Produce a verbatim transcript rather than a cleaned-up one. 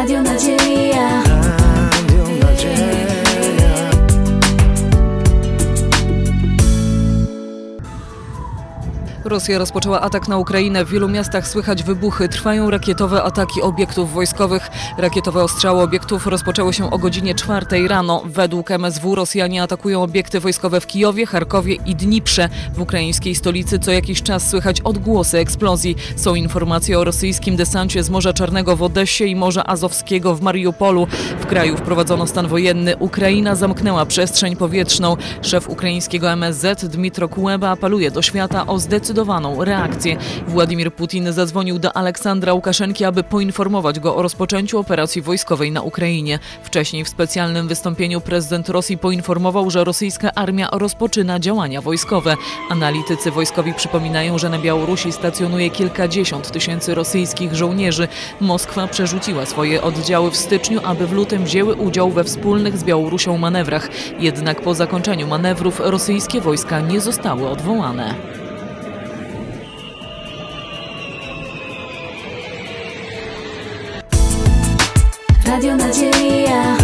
Radio Nadzieja. Radio Nadzieja. Rosja rozpoczęła atak na Ukrainę. W wielu miastach słychać wybuchy. Trwają rakietowe ataki obiektów wojskowych. Rakietowe ostrzały obiektów rozpoczęły się o godzinie czwartej rano. Według M S W Rosjanie atakują obiekty wojskowe w Kijowie, Charkowie i Dniprze. W ukraińskiej stolicy co jakiś czas słychać odgłosy eksplozji. Są informacje o rosyjskim desancie z Morza Czarnego w Odessie i Morza Azowskiego w Mariupolu. W kraju wprowadzono stan wojenny. Ukraina zamknęła przestrzeń powietrzną. Szef ukraińskiego M S Z Dmytro Kuleba apeluje do świata o zdecydowaną reakcję. Władimir Putin zadzwonił do Aleksandra Łukaszenki, aby poinformować go o rozpoczęciu operacji wojskowej na Ukrainie. Wcześniej w specjalnym wystąpieniu prezydent Rosji poinformował, że rosyjska armia rozpoczyna działania wojskowe. Analitycy wojskowi przypominają, że na Białorusi stacjonuje kilkadziesiąt tysięcy rosyjskich żołnierzy. Moskwa przerzuciła swoje oddziały w styczniu, aby w lutym wzięły udział we wspólnych z Białorusią manewrach. Jednak po zakończeniu manewrów rosyjskie wojska nie zostały odwołane. Radio Nadzieja.